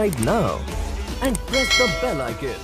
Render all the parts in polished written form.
subscribe now and press the bell icon.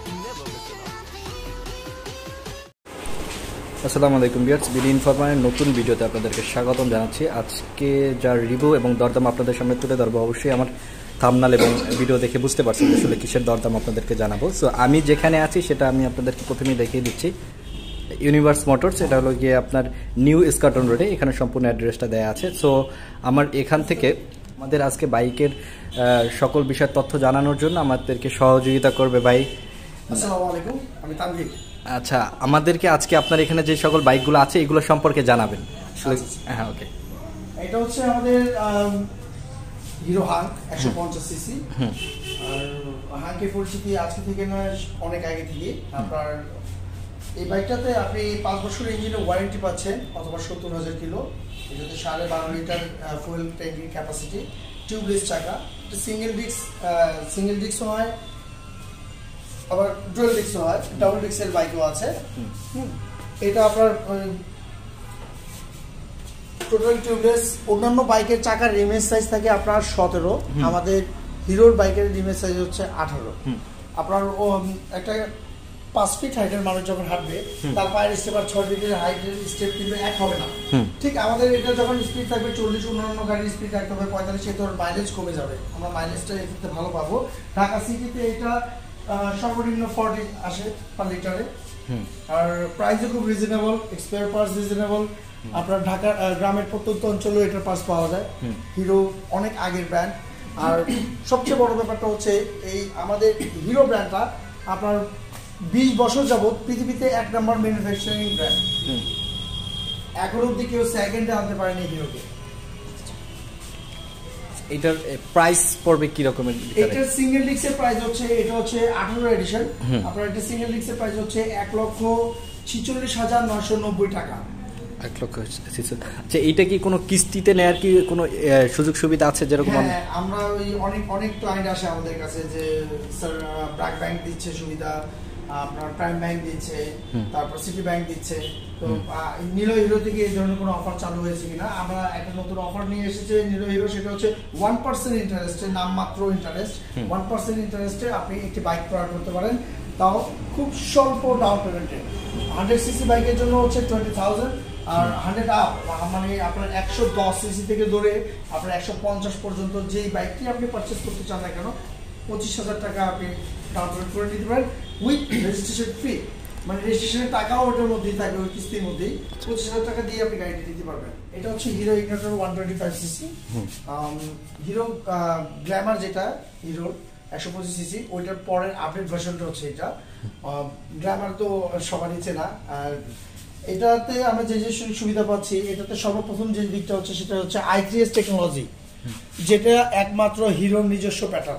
আসসালামু আলাইকুম viewers, BD ইনফরমারের নতুন ভিডিওতে আপনাদেরকে স্বাগতম জানাচ্ছি। আজকে যার রিভিউ এবং দরদাম আপনাদের সামনে তুলে ধরবো, অবশ্যই আমার থাম্বনেল এবং ভিডিও দেখে বুঝতে পারছেন আসলে কিসের দরদাম আপনাদেরকে জানাবো। সো আমি যেখানে আছি সেটা আমি আপনাদেরকে প্রথমেই দেখিয়ে দিচ্ছি। ইউনিভার্স মোটরস, এটা হলো গিয়ে আপনার নিউ স্কাটন রোডে, এখানে সম্পূর্ণ অ্যাড্রেসটা দেওয়া আছে। সো আমার এখান থেকে আমাদের আজকে বাইকের সকল বিষয়ের তথ্য জানানোর জন্য আমাদেরকে সহযোগিতা করবে ভাই। আসসালামু আলাইকুম, আমি তানভীর। আচ্ছা, আমাদেরকে আজকে আপনার এখানে যে সকল বাইকগুলো আছে এগুলো সম্পর্কে জানাবেন। হ্যাঁ, ওকে। এটা হচ্ছে আমাদের হিরো হাঙ্ক 150 সিসি। আর হাঙ্কের পরিচিতি আজকে থেকে নয়, অনেক আগে থেকে। আপনার এই বাইকটাতে আপনি 5 বছর ইঞ্জিনের ওয়ারেন্টি পাচ্ছেন, অথবা 70,000 কিলো। এটাতে 12.5 litre fuel tanking capacity, tubeless চাকা, সিঙ্গেল ডিস্ক হয়, আবার ডুয়াল ডিস্ক হয়, ডাবল ডিস্কের বাইকও আছে। এটা আপনার টোটাল টিউবলেস। অন্যান্য বাইকের চাকার রিমের সাইজ থাকে আপনার 17, আমাদের হিরোর বাইকের রিমের সাইজ হচ্ছে 18। আপনার একটা 5 ফিট হাইটের মানুষ যখন হাঁটবে, তার পায়ের স্টেপ আর 6 ফিটের হাইটের স্টেপ কিন্তু এক হবে না। ঠিক আমাদের এটা যখন স্পিড থাকবে 40, অন্যান্য গাড়ির স্পিড থাকতে হবে 45, এতে ওর মাইলেজ কমে যাবে, আমরা মাইলেজটা এক্ষেত্রে ভালো পাবো। ঢাকা সিটিতে এটা সর্বনিম্ন 40 আসে পার লিটারে। আর প্রাইসও খুব রিজনেবল, স্পেয়ার পার্টস রিজনেবল। আপনার ঢাকা গ্রামের প্রত্যন্ত অঞ্চলেও এটার পার্টস পাওয়া যায়। হিরো অনেক আগের ব্র্যান্ড। আর সবচেয়ে বড় ব্যাপারটা হচ্ছে এই আমাদের হিরো ব্র্যান্ডটা আপনার 20 বছর যাবত পৃথিবীতে 1 নম্বর ম্যানুফ্যাকচারিং ব্র্যান্ড। এখন অব্দি কেউ সেকেন্ডে আনতে পারেনি হিরোকে। এটার প্রাইস পড়বে কি রকমের? এটার সিঙ্গেল ডিস্কের প্রাইস হচ্ছে, এটা হচ্ছে 18 এডিশন। আপনার এটা সিঙ্গেল ডিস্কের প্রাইস হচ্ছে 1,46,990 টাকা। 1,46,000। আচ্ছা, এইটা কি কোনো কিস্তিতে নেয়ার কি কোনো সুযোগ সুবিধা আছে? যেরকম আমরা ওই অনেক ক্লায়েন্ট আসে আমাদের কাছে যে স্যার ব্র্যাক ব্যাংক দিচ্ছে সুবিধা, আপনার প্রাইম ব্যাংক দিচ্ছে, তারপর সিটি ব্যাংক দিচ্ছে। তো নিলো হিরো থেকে এই ধরনের কোনো অফার চালু হয়েছে কিনা, আমরা একটা নতুন অফার নিয়ে এসেছে নিলো হিরো। সেটা হচ্ছে 1% ইন্টারেস্টে, নামমাত্র ইন্টারেস্ট, 1% ইন্টারেস্টে আপনি একটি বাইক ক্রয় করতে পারেন, তাও খুব স্বল্প ডাউন পেমেন্টে। 100 সিসি বাইকের জন্য হচ্ছে 20,000, আর 100 আপ মানে আপনার 110 সিসি থেকে ধরে আপনার 150 পর্যন্ত যেই বাইকটি আপনি পারচেস করতে চান না কেন, 25,000 টাকা আপনি ডাউন পেমেন্ট করে নিতে পারেন উইথ রেজিস্ট্রেশন ফি। মানে রেজিস্ট্রেশনের টাকাও ওটার মধ্যেই থাকবে, ওই কিস্তির মধ্যেই। 25,000 টাকা দিয়ে আপনি গাড়িটি নিতে পারবেন। এটা হচ্ছে Hero Ignitor 125 cc. Hero Glamour যেটা হিরোর 125 সিসি, ওইটার পরের আপডেট ভার্সনটা হচ্ছে এটা। গ্ল্যামার তো সবারই চেনা। আর এটাতে আমরা যে সুবিধা পাচ্ছি, এটাতে সর্বপ্রথম যে দিকটা হচ্ছে সেটা হচ্ছে i3s টেকনোলজি, যেটা একমাত্র হিরোর নিজস্ব প্যাটার্ন।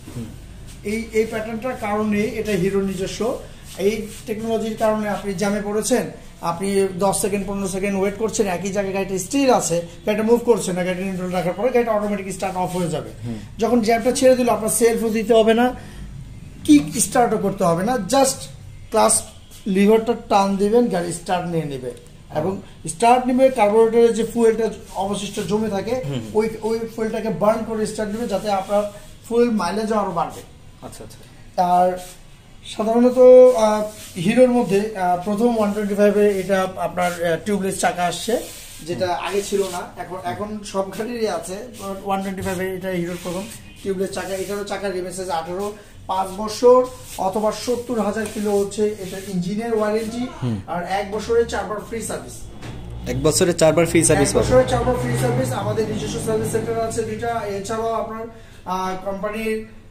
এই প্যাটার্নটার কারণে এটা হিরোর নিজস্ব। এই টেকনোলজির কারণে আপনি জ্যামে পড়েছেন, আপনি 10 সেকেন্ড 15 সেকেন্ড ওয়েট করছেন, একই জায়গায় গাড়িটা স্টিল আছে, গাড়িটা মুভ করছে না, গাড়িটা নিউট্রাল রাখার পরে গাড়িটা অটোমেটিক স্টার্ট অফ হয়ে যাবে। যখন জ্যামটা ছেড়ে দিল, আপনার সেলফও দিতে হবে না, কিক স্টার্টও করতে হবে না, জাস্ট ক্লাস লিভারটা টান দিবেন, গাড়ি স্টার্ট নিয়ে নেবে। এবং স্টার্ট নিবে, কার্বোরেটরের যে ফুয়েলটা অবশিষ্ট জমে থাকে ওই ফুয়েলটাকে বার্ন করে স্টার্ট নেবে, যাতে আপনার ফুয়েল মাইলেজও আরো বাড়বে। আচ্ছা আচ্ছা। আর সাধারণত হিরোর মধ্যে প্রথম 125-এ এটা আপনার টিউবলেস চাকা আসছে, যেটা আগে ছিল না। এখন সব গাড়িরই আছে, 125-এ এটা হিরোর প্রথম টিউবলেস চাকা। এটারও চাকার রিমেসেজ 18, 5 বছর অথবা 70,000 কিলো হচ্ছে এটা ইঞ্জিনের ওয়ারেন্টি। আর 1 বছরে 4 বার ফ্রি সার্ভিস। 1 বছরে 4 বার ফ্রি সার্ভিস। 1 বছরে 4 বার ফ্রি সার্ভিস। আমাদের নিজস্ব সার্ভিস সেন্টার আছে দুইটা। এছাড়াও আপনার কোম্পানির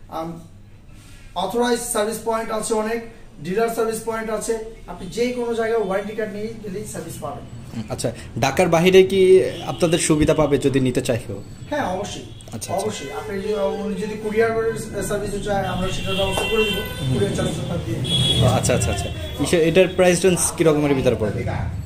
অথরাইজ সার্ভিস পয়েন্ট আছে অনেক, ডিলার সার্ভিস পয়েন্ট আছে। আপনি যে কোনো জায়গায় ওয়ারেন্টি কার্ড নিয়ে গেলেই সার্ভিস পাবেন। আচ্ছা, ঢাকার বাইরে কি আপনাদের সুবিধা পাবে যদি নিতে চাই কেউ? হ্যাঁ, অবশ্যই। আচ্ছা, অবশ্যই। আপনি যদি কুরিয়ার সার্ভিস চায়, আমরা সেটার ব্যবস্থা করে দিব, কুরিয়ার চার্জটা দিয়ে। আচ্ছা আচ্ছা আচ্ছা। এটার প্রাইস রেঞ্জ কি রকমের ভিতরে পড়বে?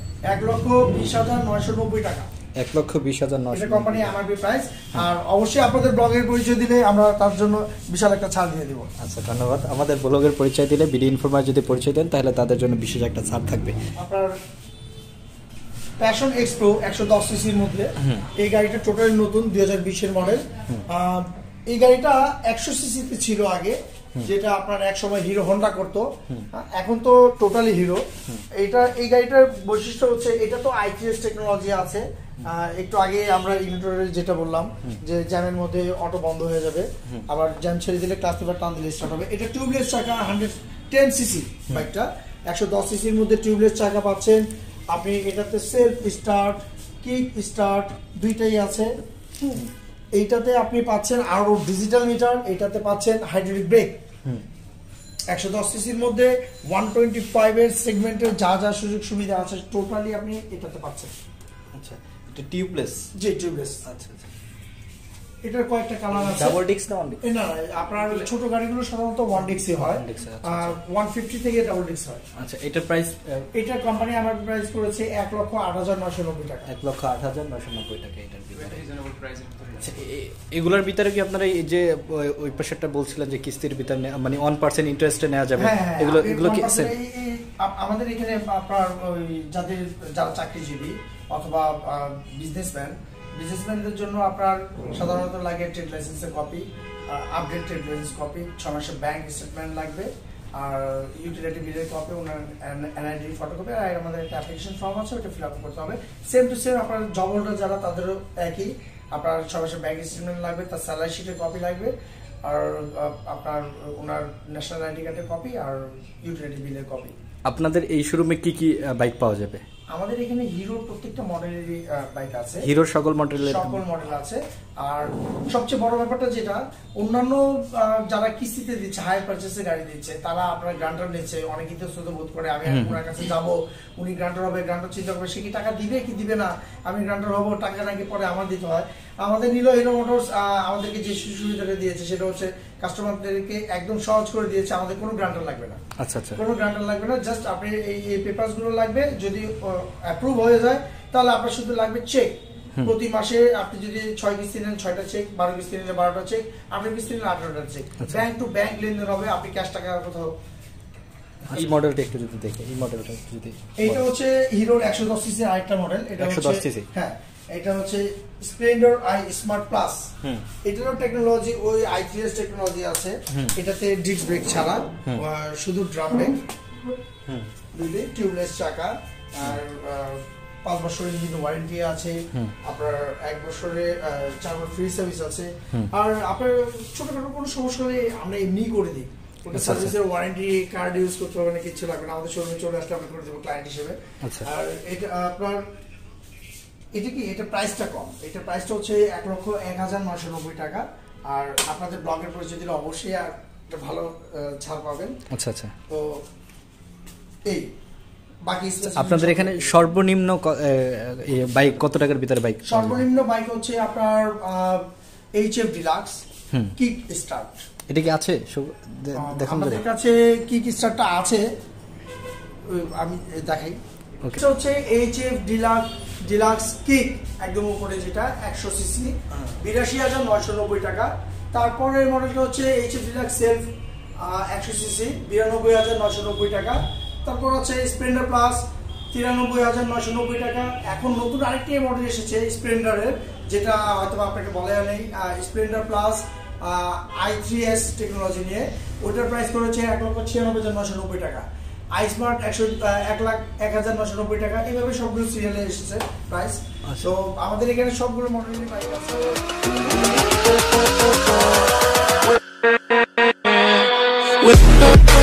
1,20,990 টাকা। 1,20,990 কোম্পানি এমআরপি প্রাইস। আর অবশ্যই আপনাদের ব্লগের পরিচয় দিলে আমরা তার জন্য বিশাল একটা ছাড় দিয়ে দিব। আচ্ছা, ধন্যবাদ। আমাদের ব্লগের পরিচয় দিলে, বিডি ইনফরমার যদি পরিচয় দেন, তাহলে তাদের জন্য বিশেষ একটা ছাড় থাকবে। আপনার প্যাশন এক্স প্রো 110 সিসির মধ্যে এই গাড়িটা টোটালি নতুন, 2020-এর মডেল। এই গাড়িটা 100 সিসিতে ছিল আগে, যেটা আপনার এক সময় হিরো হন্ডা করতো, এখন তো টোটালি হিরো। এই গাড়িটার বৈশিষ্ট্য হচ্ছে এটা তো আইটিএস টেকনোলজি আছে। একটু আগে আমরা ইন্টারভিউ যেটা বললাম যে জ্যামের মধ্যে অটো বন্ধ হয়ে যাবে, আবার জ্যাম ছেড়ে দিলে ক্লাস লিভার টান দিলে স্টার্ট হবে। এটা টিউবলেস চাকা, 110 সিসি বাইকটা, 110 সিসির মধ্যে টিউবলেস চাকা পাচ্ছেন আপনি। এটাতে সেলফ স্টার্ট, কিক স্টার্ট দুইটাই আছে। এইটাতে আপনি পাচ্ছেন আরো ডিজিটাল মিটার, এটাতে পাচ্ছেন হাইড্রোলিক ব্রেক। 110 সিসির মধ্যে 125 এর সেগমেন্টের যা যা সুযোগ সুবিধা আছে টোটালি আপনি এটাতে পাচ্ছেন। আচ্ছা, এটা টিউবলেস? জি, টিউবলেস। আচ্ছা আচ্ছা। এটার কয়েকটা কালার আছে। ডাবল ডিস্ক না ওয়ান ডিস্ক? না, আপনার ছোট গাড়িগুলো সাধারণত ওয়ান ডিস্কই হয়, 150 থেকে ডাবল ডিস্ক হয়। আচ্ছা, এটার প্রাইস? এটার কোম্পানি আমার প্রাইস করেছে 1,08,990 টাকা। 1,08,990 টাকা এটার ভিতরে। আচ্ছা, এগুলোর ভিতরে কি আপনারা এই যে ওই পাশেরটা বলছিলেন যে কিস্তির ভিতরে মানে 1% ইন্টারেস্টে নেওয়া যাবে, এগুলো কি আমাদের এখানে আপনার ওই যারা চাকরিজীবী অথবা বিজনেসম্যানদের জন্য আপনার সাধারণত লাগে ট্রেড লাইসেন্সের copy, update trade licence copy, 6 মাসের ব্যাংক স্টেটমেন্ট লাগবে, আর ইউটিলিটি বিলের কপি, ওনার এনআইডি ফটোকপি, আর আমাদের একটা অ্যাপ্লিকেশন ফর্ম আছে, ওটা ফিল আপ করতে হবে। সেম টু সেম আপনার জব হোল্ডার যারা তাদেরও একই, আপনার 6 মাসের ব্যাংক স্টেটমেন্ট লাগবে, তার স্যালারি শিটের কপি লাগবে, আর আপনার ওনার ন্যাশনাল আইডি কার্ডের কপি, আর ইউটিলিটি বিলের কপি। আপনাদের এই শোরুমে কি কি বাইক পাওয়া যাবে? আমাদের এখানে হিরোর প্রত্যেকটা মডেলেরই বাইক আছে, হিরোর সকল মডেল আছে। আর সবচেয়ে বড় ব্যাপারটা যেটা, অন্যান্য যারা কিস্তিতে দিচ্ছে, হায়ার পারচেসে গাড়ি দিচ্ছে, তারা আপনার গ্রান্টার নিচ্ছে, অনেকেই তো শুধু বোধ করে আমি ওনার কাছে যাব, উনি গ্রান্টার হবে, গ্রান্টার চিন্তা করবে সে কি টাকা দিবে কি দিবে না, আমি গ্রান্টার হবো, টাকা নাকি পরে আমার দিতে হয়। আমাদের নিলো হিরো মোটরস আমাদেরকে যে সুবিধাটা দিয়েছে সেটা হচ্ছে কাস্টমারদেরকে একদম সহজ করে দিয়েছে, আমাদের কোনো গ্রান্টার লাগবে না। আচ্ছা আচ্ছা, কোনো গ্রান্টার লাগবে না, জাস্ট আপনি এই পেপারস গুলো লাগবে, যদি অ্যাপ্রুভ হয়ে যায় তাহলে আপনার শুধু লাগবে চেক। প্রতি মাসে আপনি যদি 6 কিস্তি নেন 6টা চেক, 12 কিস্তি নিলে 12টা চেক, 18 কিস্তি নিলে 18টা চেক, ব্যাংক টু ব্যাংক লেনদেন হবে, আপনি ক্যাশ টাকা কোথাও। এই মডেলটা একটু যদি দেখে, এই মডেলটা যদি, এইটা হচ্ছে হিরোর 110 সিসি আরেকটা মডেল, এটা 110 সিসি, হ্যাঁ, এটা হচ্ছে স্প্লেন্ডার আই স্মার্ট প্লাস। এটারও টেকনোলজি ওই আইটিএস টেকনোলজি আছে, এটাতে ডিস্ক ব্রেক ছাড়া শুধু ড্রাম ব্রেক, দুইটাই টিউবলেস চাকা, আর 5 বছরের ইঞ্জিন ওয়ারেন্টি আছে, আপনার 1 বছরে 4 বার ফ্রি সার্ভিস আছে, আর আপনার ছোটখাটো কোনো সমস্যা হলে আমরা এমনি করে দিই, ওটা সার্ভিসের ওয়ারেন্টি কার্ড ইউজ করতে হবে না, কিছু লাগবে না, আমাদের শোরুমে চলে আসলে আমরা করে দেবো ক্লায়েন্ট হিসেবে। আর এটা আপনার এটা প্রাইসটা কম, এটা প্রাইসটা হচ্ছে 1,01,990 টাকা, আর আপনাদের ব্লগের পরিচয় দিলে অবশ্যই আর একটা ভালো ছাড় পাবেন। আচ্ছা আচ্ছা, তো এই বাকি আপনাদের এখানে সর্বনিম্ন বাইক কত টাকার ভিতরে বাইক? সর্বনিম্ন বাইক হচ্ছে আপনার এইচএফ ডিলাক্স কিক স্টার্ট। এটা কি আছে দেখুন? আমাদের কাছে কিক স্টার্টটা আছে, আমি দেখাই। এটা হচ্ছে এইচএফ ডিলাক্স কিক, একদম উপরে যেটা 100 সিসি, 82,990 টাকা। তারপরের মডেলটা হচ্ছে এইচএফ ডিলাক্স সেলফ 100 সিসি, 92,990 টাকা। তারপর হচ্ছে স্প্লেন্ডার প্লাস 93,990 টাকা। এখন নতুন আরেকটি মডেল এসেছে স্প্লেন্ডারের, যেটা হয়তো আপনাকে বলা নেই, স্প্লেন্ডার প্লাস i3s টেকনোলজি নিয়ে, ওটার প্রাইস করেছে 1,96,990 টাকা। আইস্মার্ট 1,01,990 টাকা। এইভাবে সবগুলো সিরিয়ালে এসেছে প্রাইস। তো আমাদের এখানে সবগুলো মডেলের বাইক আছে।